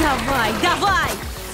Давай, давай!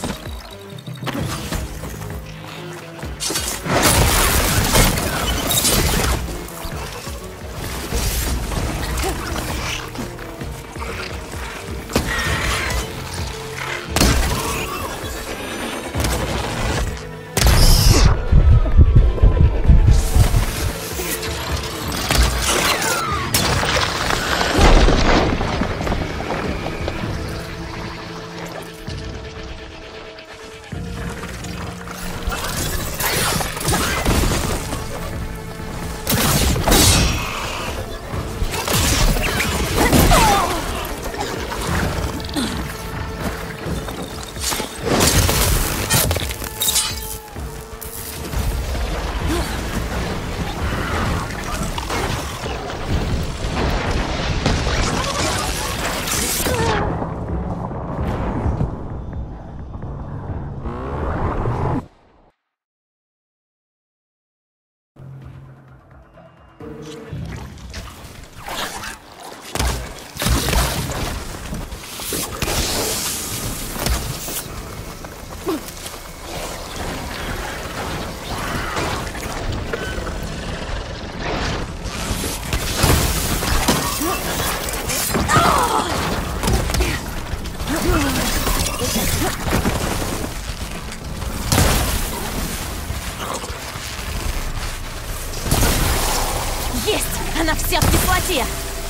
Есть! Она вся в кислоте!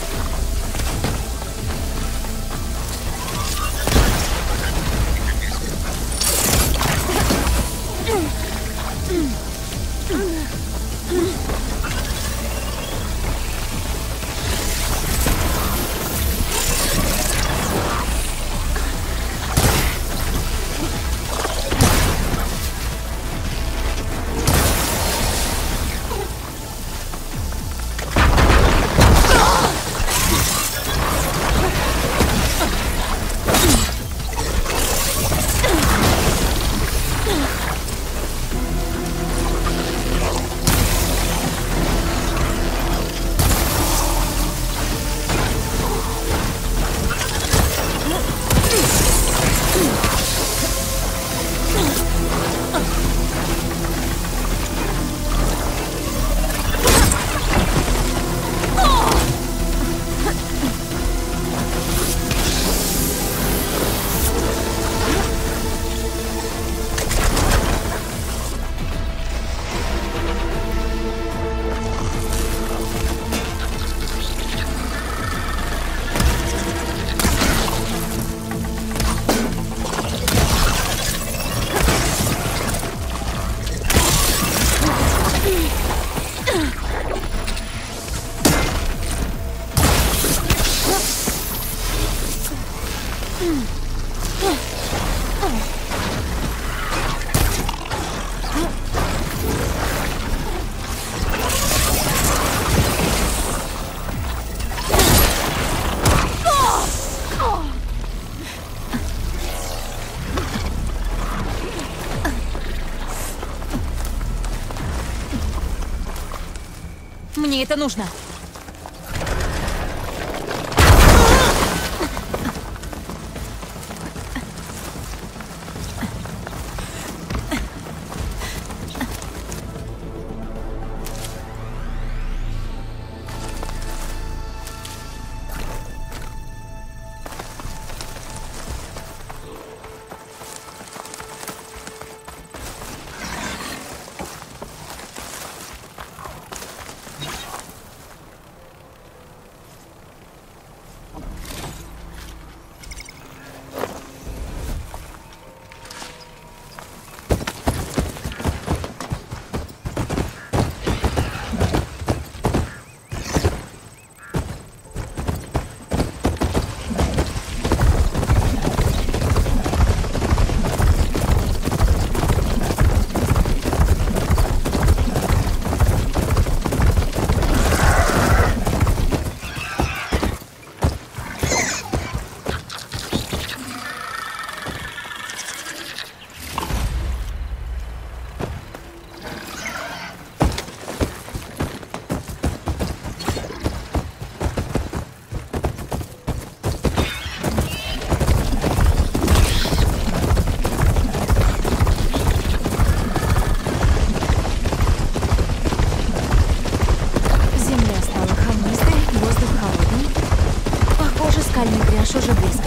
Мне это нужно. уже близко.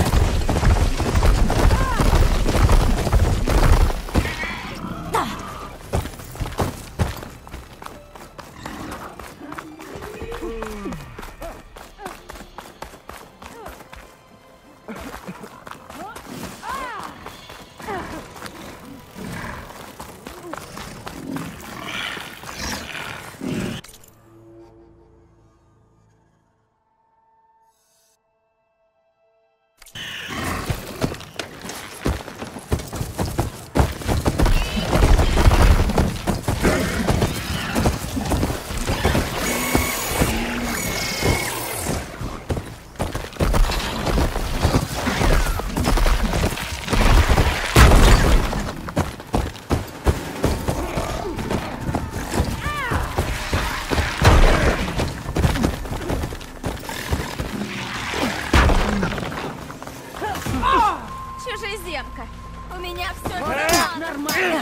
Чужеземка. У меня все Нормально.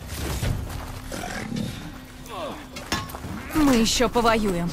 Мы еще повоюем.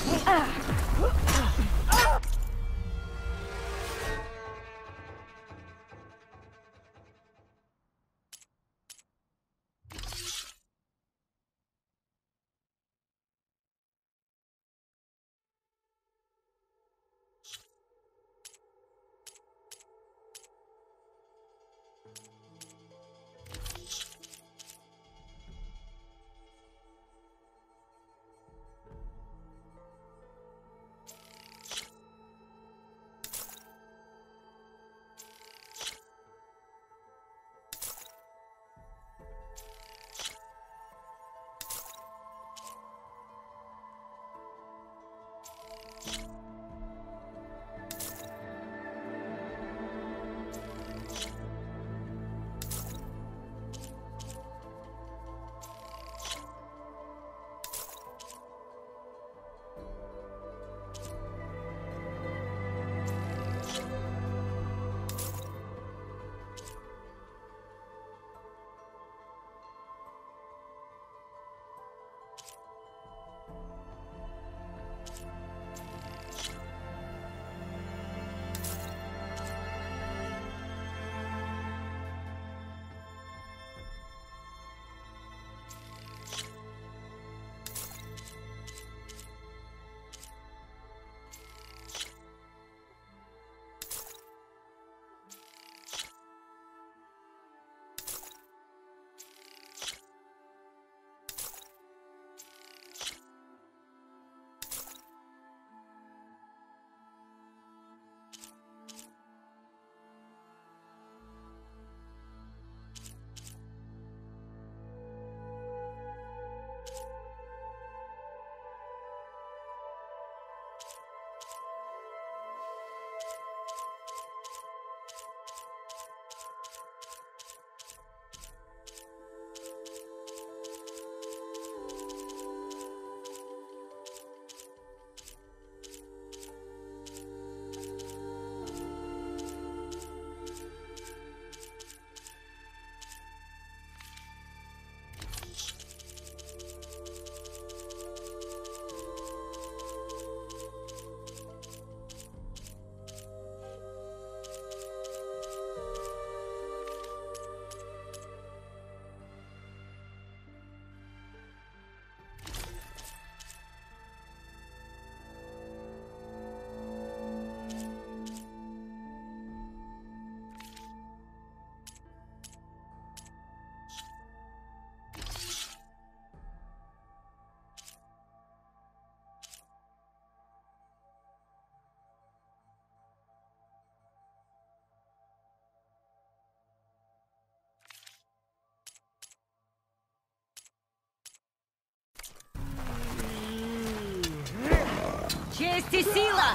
Честь и сила!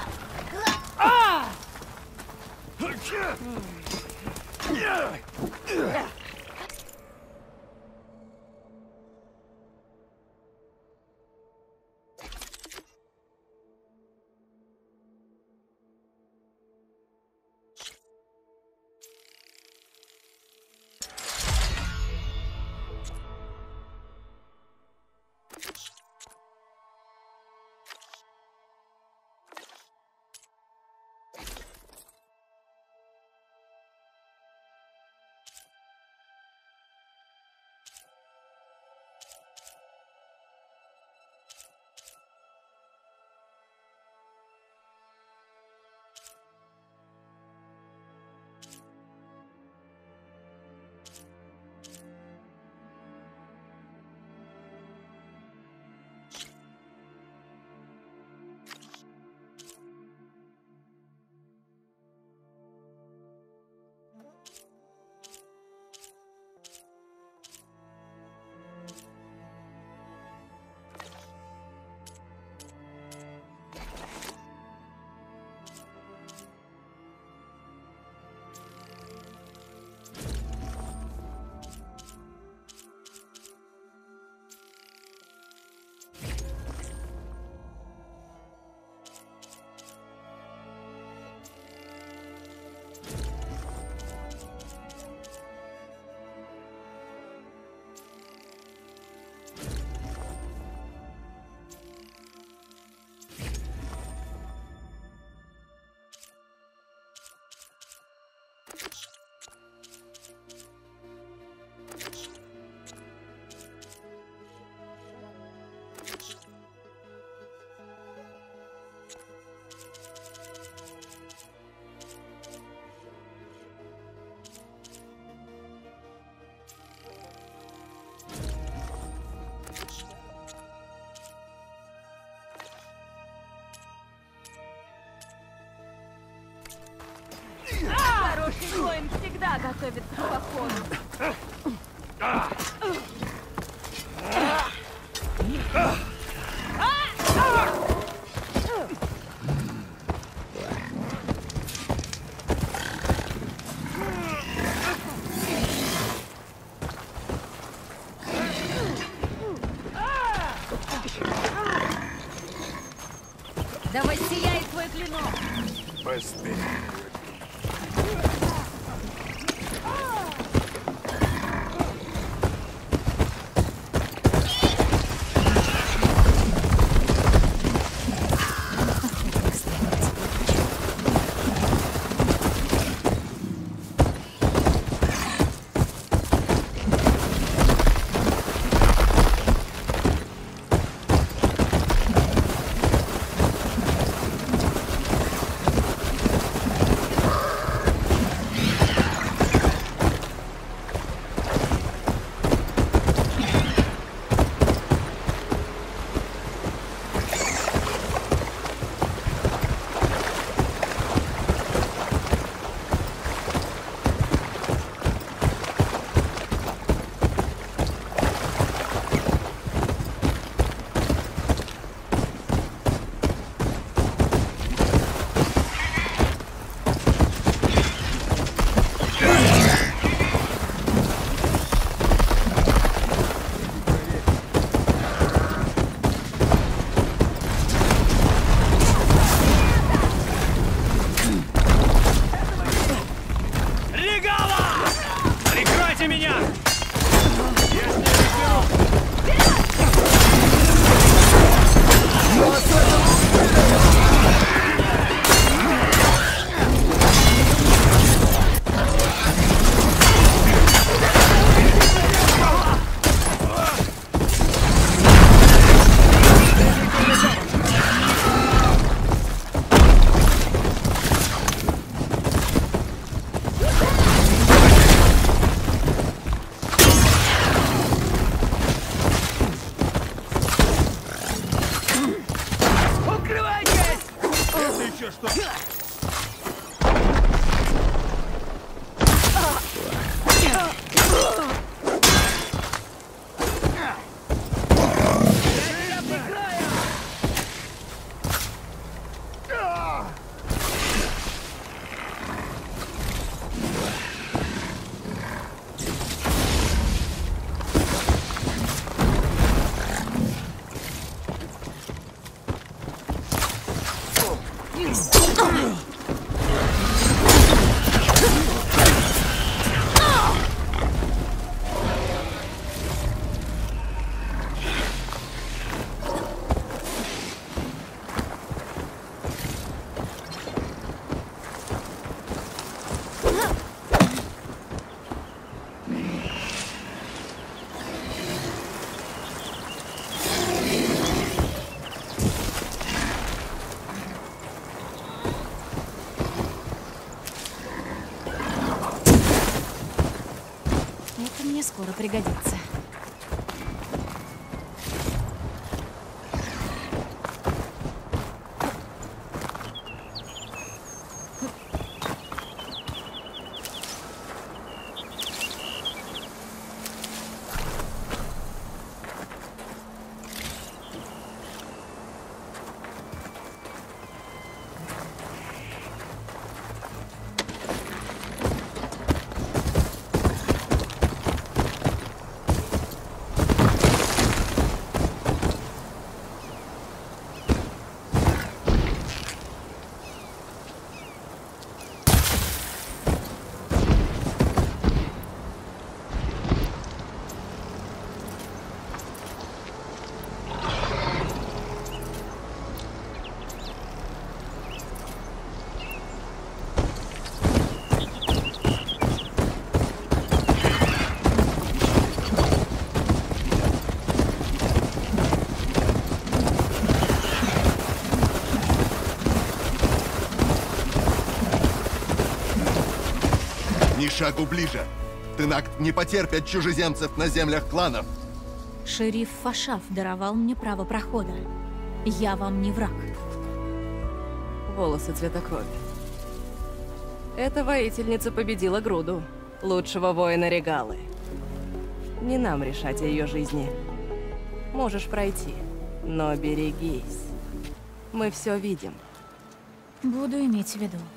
Хороший воин всегда готовит к походу. Да воссияет твой клинок! Быстрее. Мне скоро пригодится. Ни шагу ближе. Тенакт не потерпят чужеземцев на землях кланов. Шериф Фашаф даровал мне право прохода. Я вам не враг. Волосы цвета крови. Эта воительница победила Груду, лучшего воина Регалы. Не нам решать о ее жизни. Можешь пройти, но берегись. Мы все видим. Буду иметь в виду.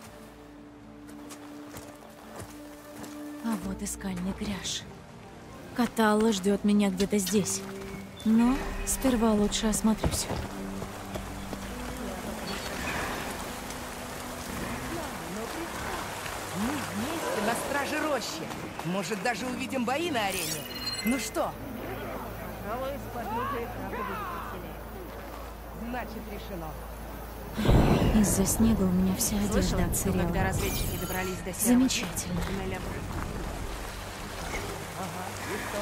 А вот и скальный кряж. Каталла ждет меня где-то здесь. Но сперва лучше осмотрюсь. Мы вместе на страже рощи. Может, даже увидим бои на арене. Ну что? Значит, решено. Из-за снега у меня вся одежда Слышала, отсырела. когда разведчики добрались до серого Замечательно. туннеля. Ага, и что?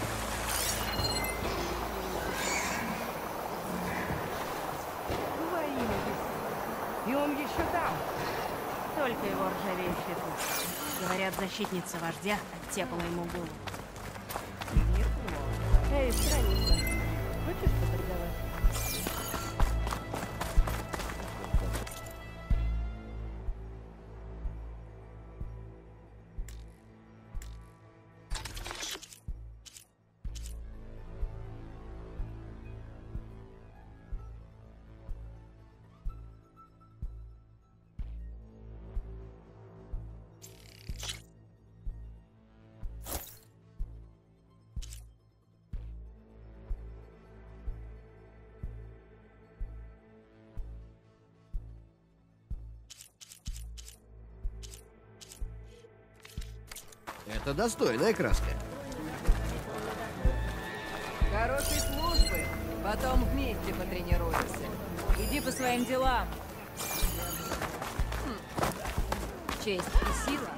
Во имя Христа. И он еще там. Только его ржавеющий путь. Говорят, защитница вождя оттепала ему голову. Эй, страница. Хочешь поторговать? Это достойная краска. Хорошей службы. Потом вместе потренируемся. Иди по своим делам. Честь и сила.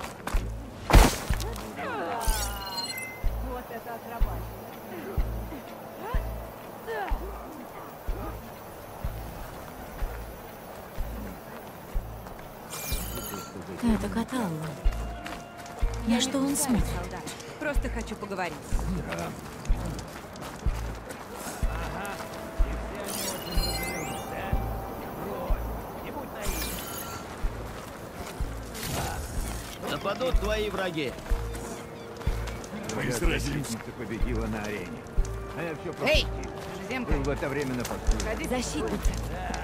Вот это акробатика. Это Каталла. На что он смотрит? Солдат. Просто хочу поговорить. Нападут твои враги. Моя защитница победила на арене. А я все Эй, пропустил. Жиземка, Был в это время на посту. ходи. Защитница.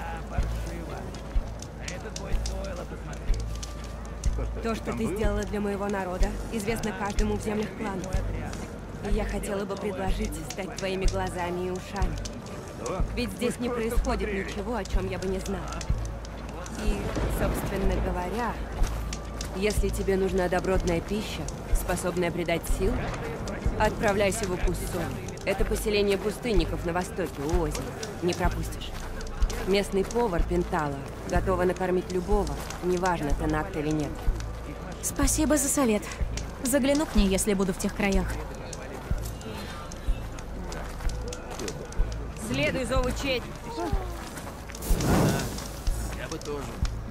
То, что ты сделала для моего народа, известно каждому в землях клана. И я хотела бы предложить стать твоими глазами и ушами. Ведь здесь не происходит ничего, о чем я бы не знала. И, собственно говоря, если тебе нужна добротная пища, способная придать сил, отправляйся в Укуссо. Это поселение пустынников на востоке, у озера. Не пропустишь. Местный повар Пентала готова накормить любого, неважно, ты наг или нет. Спасибо за совет. Загляну к ней, если буду в тех краях. Следуй зову честь. Я бы тоже.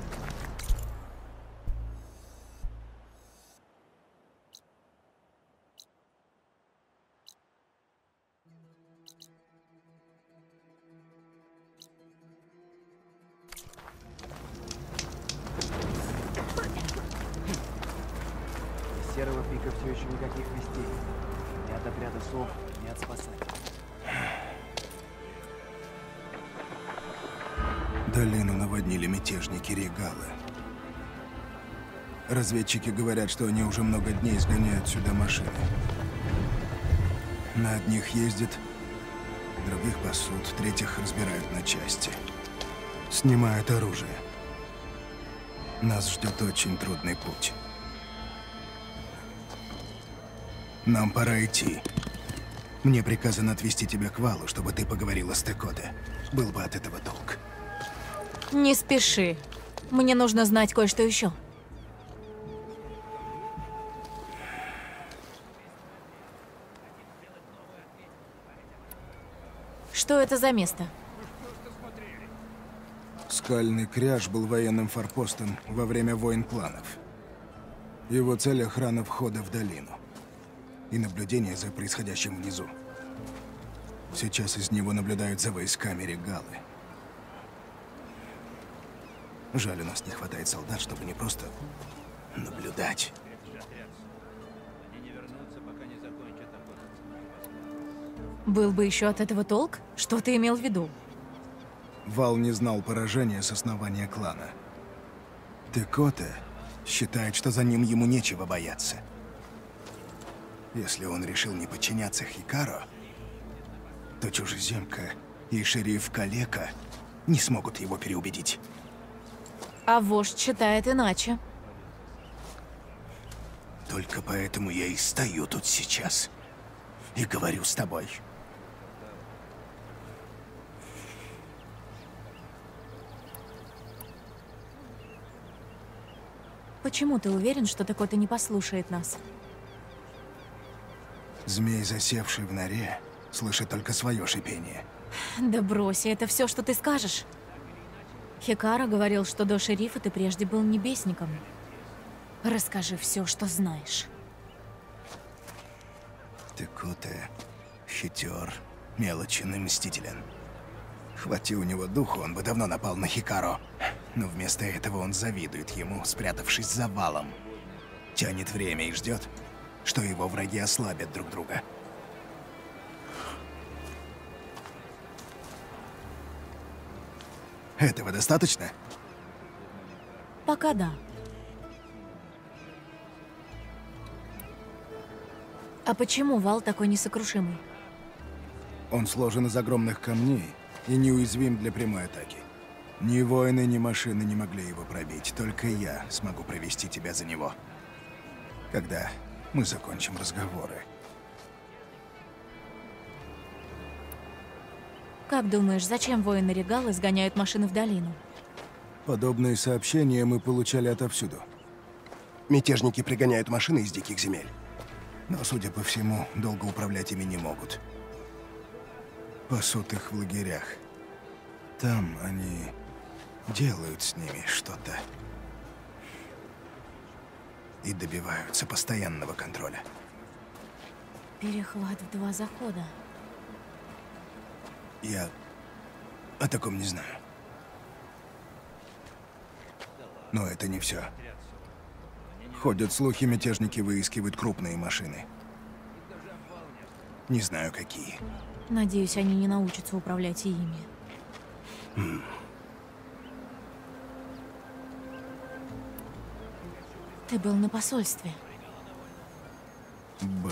Из Серого пика все еще никаких вестей. Ни от отряда сов, ни от спасателей. Долину наводнили мятежники Регалы. Разведчики говорят, что они уже много дней сгоняют сюда машины. На одних ездят, других пасут, третьих разбирают на части. Снимают оружие. Нас ждет очень трудный путь. Нам пора идти. Мне приказано отвезти тебя к Валу, чтобы ты поговорила с Текоте. Был бы от этого толк. Не спеши. Мне нужно знать кое-что еще. Что это за место? Скальный кряж был военным форпостом во время войн кланов. Его цель — охрана входа в долину и наблюдение за происходящим внизу. Сейчас из него наблюдают за войсками Регалы. Жаль, у нас не хватает солдат, чтобы не просто Наблюдать. Был бы еще от этого толк? Что ты имел в виду? Вал не знал поражения с основания клана. Текоте считает, что за ним ему нечего бояться. Если он решил не подчиняться Хикаро, то чужеземка и шериф Калека не смогут его переубедить. А вождь считает иначе. Только поэтому я и стою тут сейчас. И говорю с тобой. Почему ты уверен, что Текоте не послушает нас? Змей, засевший в норе, слышит только свое шипение. Да брось, это все, что ты скажешь? Хикаро говорил, что до шерифа ты прежде был небесником. Расскажи все, что знаешь. Текоте хитер, мелочен и мстителен. Хвати у него духу, он бы давно напал на Хикаро. Но вместо этого он завидует ему, спрятавшись за валом. Тянет время и ждет, что его враги ослабят друг друга. Этого достаточно? Пока да. А почему вал такой несокрушимый? Он сложен из огромных камней и неуязвим для прямой атаки. Ни воины, ни машины не могли его пробить. Только я смогу провести тебя за него. Когда мы закончим разговоры. Как думаешь, зачем воины Регалы сгоняют машины в долину? Подобные сообщения мы получали отовсюду. Мятежники пригоняют машины из диких земель. Но, судя по всему, долго управлять ими не могут. Пасут их в лагерях. Там они делают с ними что-то. И добиваются постоянного контроля. Перехват в 2 захода. Я о таком не знаю. Но это не все. Ходят слухи, мятежники выискивают крупные машины. Не знаю, какие. Надеюсь, они не научатся управлять и ими. Ты был на посольстве. Был.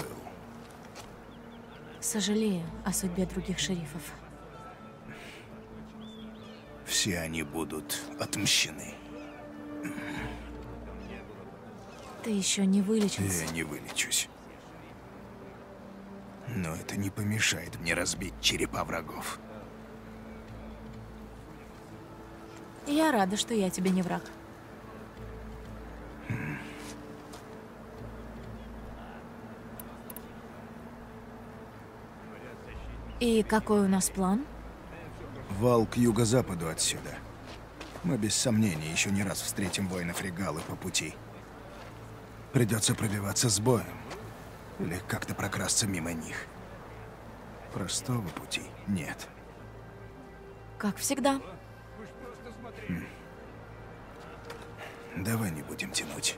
Сожалею о судьбе других шерифов. Все они будут отмщены. Ты еще не вылечился. Я не вылечусь. Но это не помешает мне разбить черепа врагов. Я рада, что я тебе не враг. И какой у нас план? Вал к юго-западу отсюда. Мы без сомнения еще не раз встретим воинов Регалы по пути. Придется пробиваться с боем. Или как-то прокрасться мимо них. Простого пути нет. Как всегда. Давай не будем тянуть.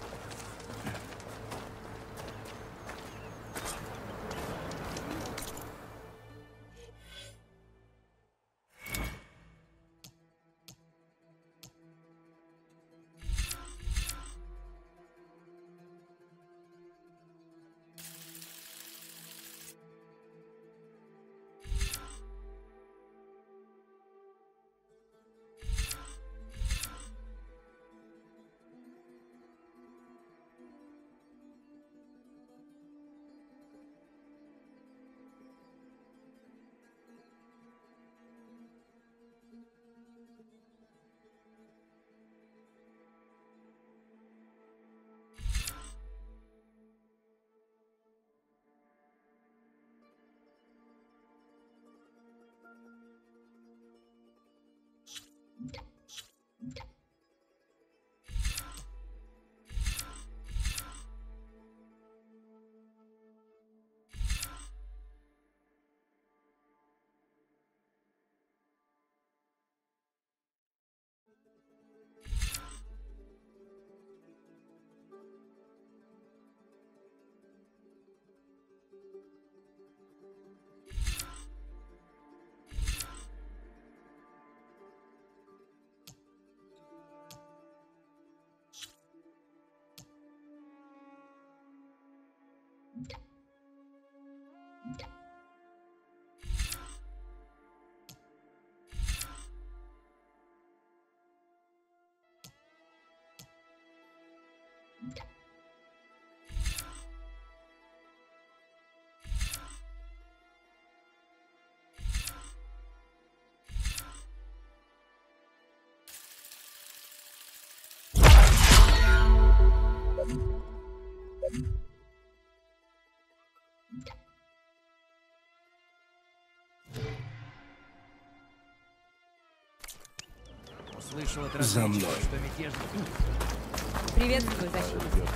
Услышал от За мной. разведчиков, что мятежники... Приветствую, защитник.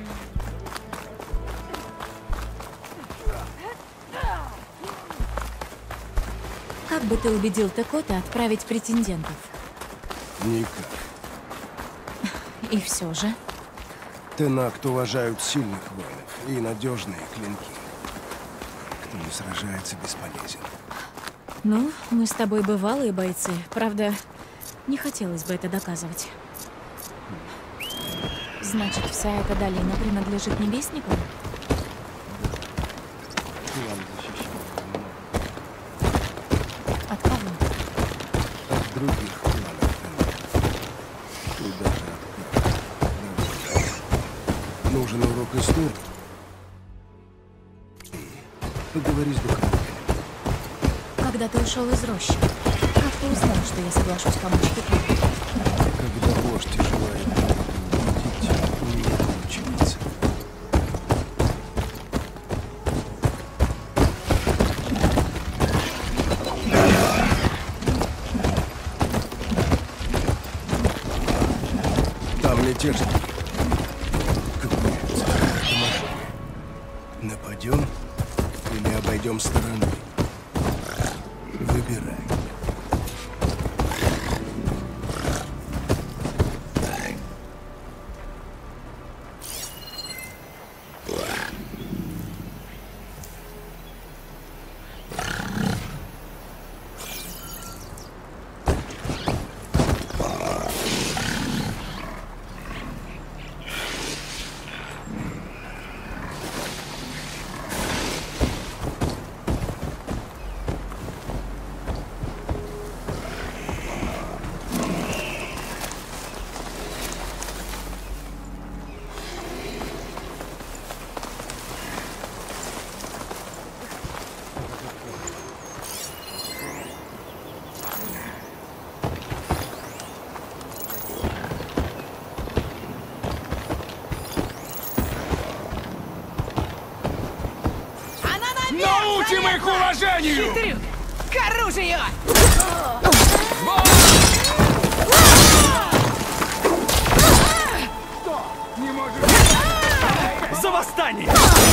Как бы ты убедил Текота отправить претендентов? Никак. И все же. Тенакт уважают сильных воинов и надежные клинки. Кто не сражается, бесполезен. Ну, мы с тобой бывалые бойцы. Правда, не хотелось бы это доказывать. Значит, вся эта долина принадлежит небесникам? Клан защищал много. От кого? От других кланов Тенакта. И даже от Кырка. Нужен урок истории. Поговори с духовником. Когда ты ушел из рощи, как ты узнал, что я соглашусь помочь Хикару? Когда вождь желает победить, у меня получается. Там мятежники. Копаются. Это машина. Нападем или обойдем стороной? Выбирай. Научим их уважению! Хитрюк! К оружию! За восстание!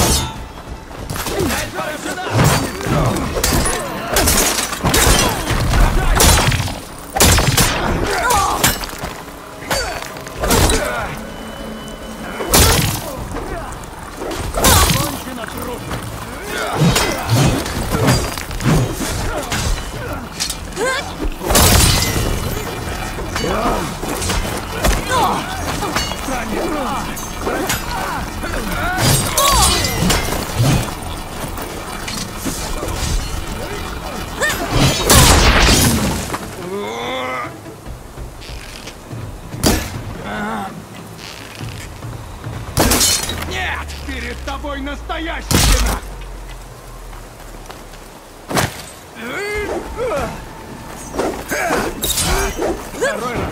Нет! Перед тобой настоящий Тенакт! Второй раз!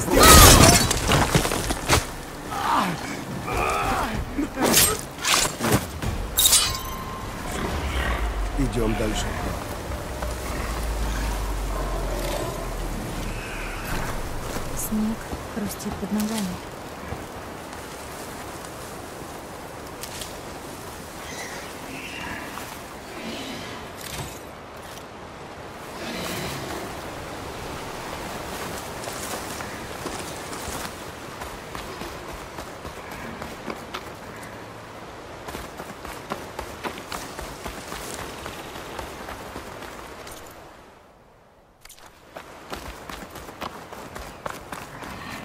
Идем дальше. Снег хрустит под ногами.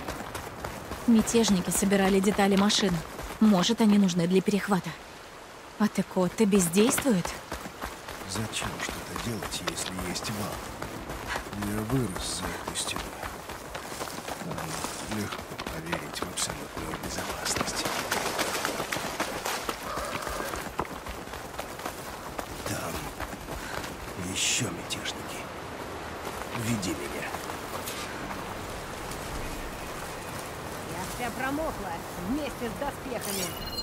Мятежники собирали детали машин. Может, они нужны для перехвата. А ты кот-то бездействует? Зачем что-то делать, если есть вал? Я вырос за этой стеной. Там легко поверить в абсолютную безопасность. Там еще мятежники. Веди меня. Я вся промокла вместе с доспехами.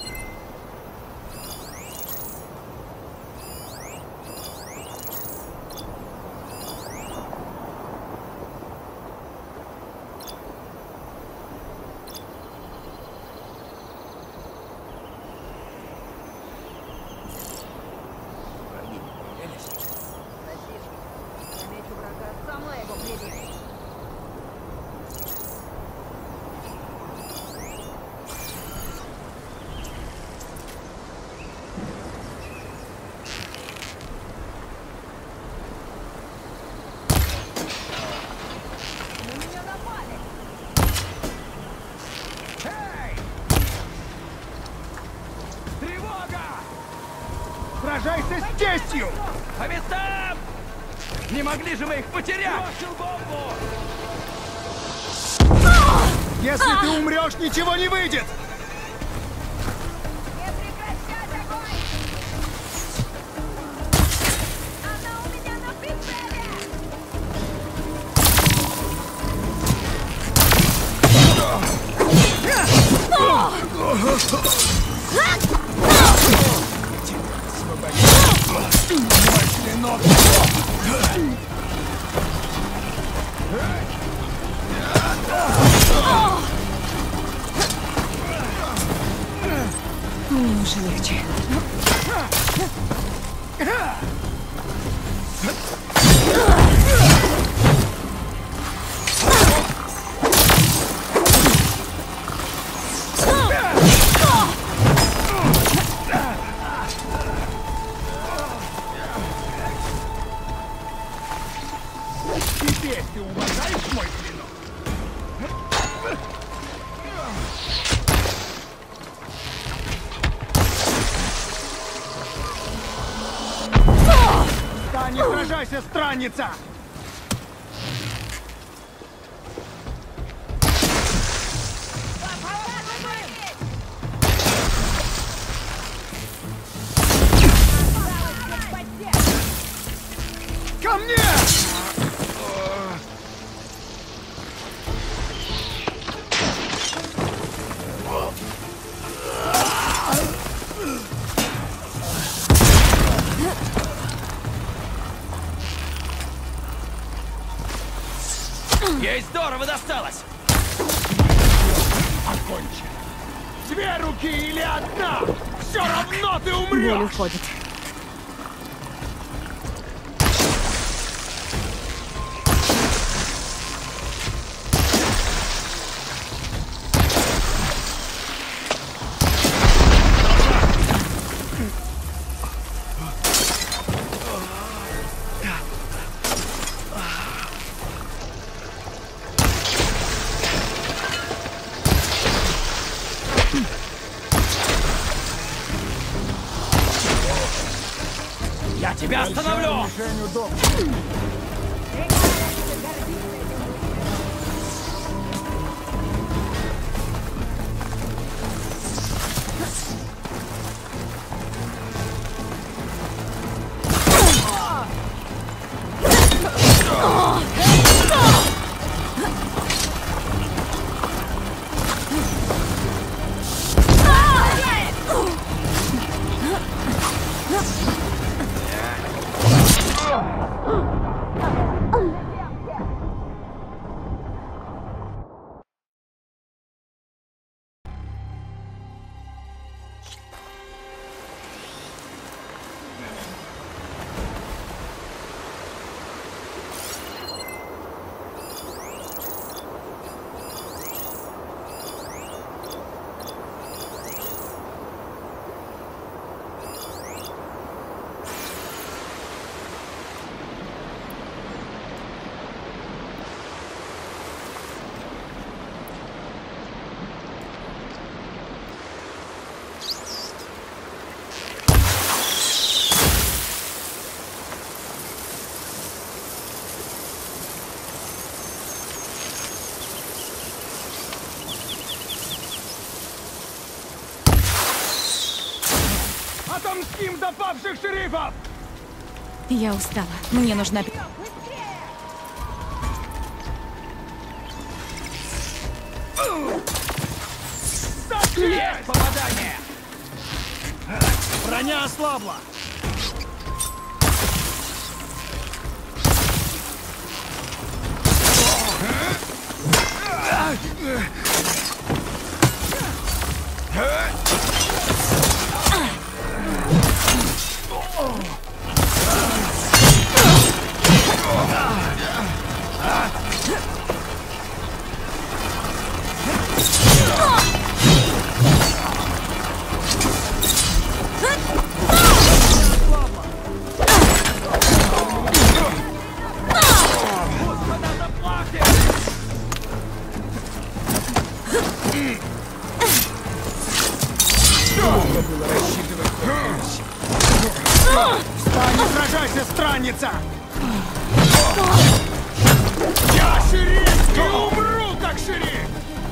Сражайся с честью! По местам! Не могли же мы их потерять! Если ты умрешь, ничего не выйдет! Не прекращать огонь! Она у меня на прицеле! Мне уже легче. Теперь ты уважаешь мой клинок? Встань и сражайся, странница! Ко мне! Ей здорово досталось! Окончено! Две руки или одна! Все равно ты умрешь! Боль уходит. Я тебя остановлю! Отомстим за павших шерифов! Я устала. Мне нужна... Есть попадание! Броня ослабла! Встань и сражайся, странница! Я шериф и умру, как шериф!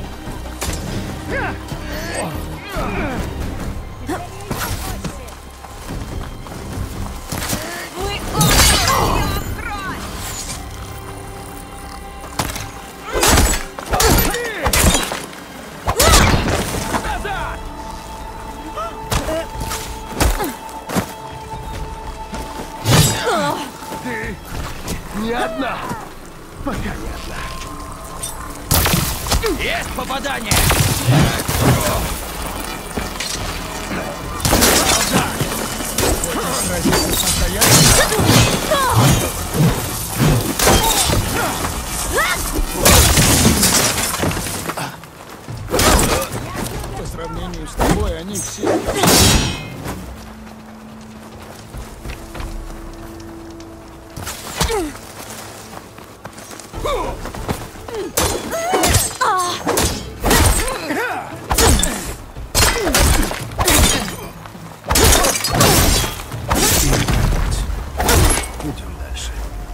Не одна! Пока не одна. Есть попадание! По сравнению с тобой они все... Идем дальше.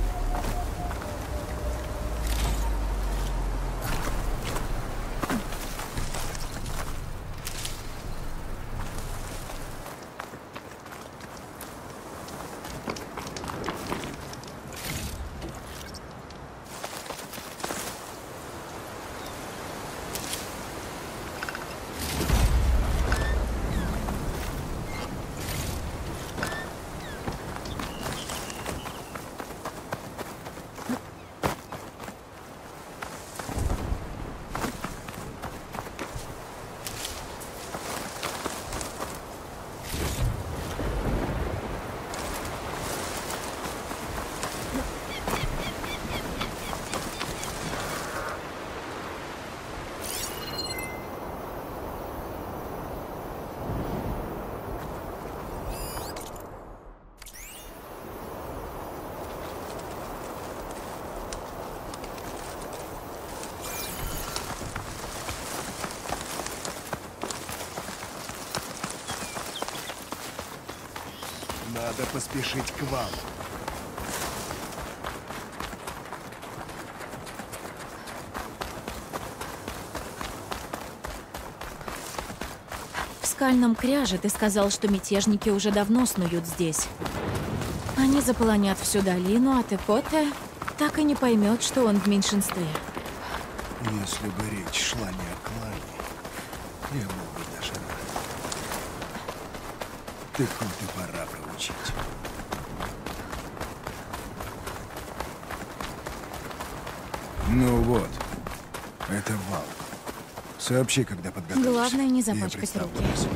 Надо поспешить к вам. В скальном кряже ты сказал, что мятежники уже давно снуют здесь. Они заполонят всю долину, а Текоте так и не поймет, что он в меньшинстве. Если бы речь шла не о клане, я был бы даже рад. Текоте пора проучить. Ну вот, это Вал. Сообщи, когда подготовишься. Главное, не Я запачкать представлю руки. вас.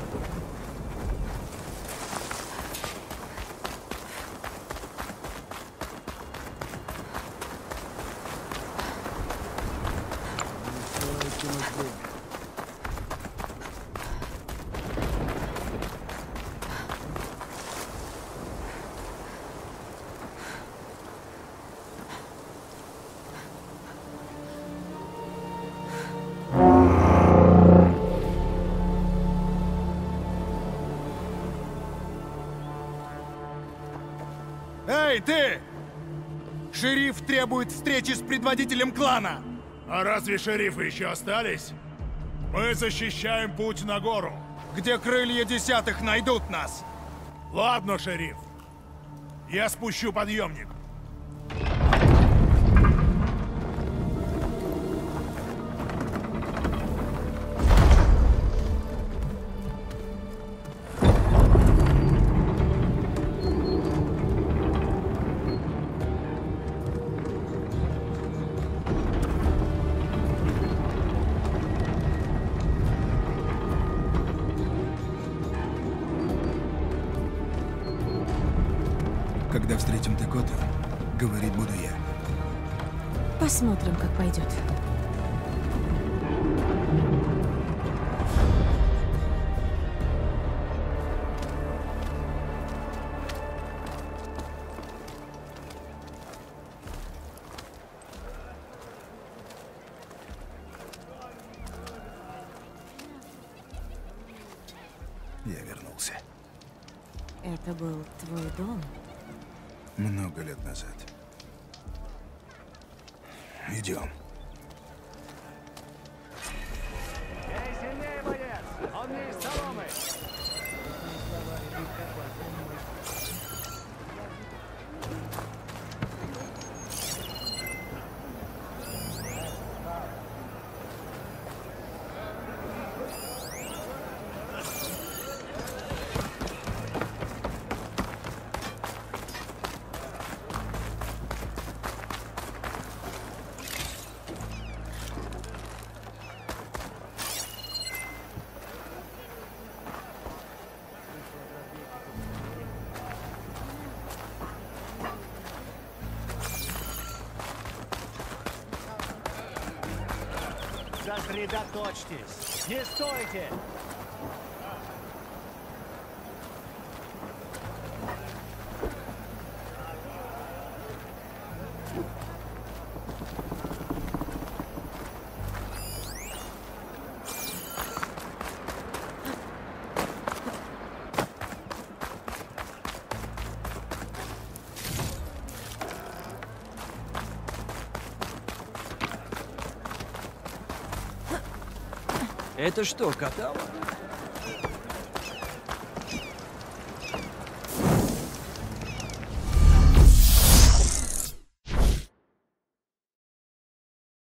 Эй, ты! Шериф требует встречи с предводителем клана! А разве шерифы еще остались? Мы защищаем путь на гору. где крылья десятых найдут нас. Ладно, шериф. Я спущу подъемник. Когда встретим Дакоту, говорить буду я. Посмотрим, как пойдет. Я вернулся. Это был твой дом? Много лет назад. Идем. Сосредоточьтесь! Не стойте! Это что, катало?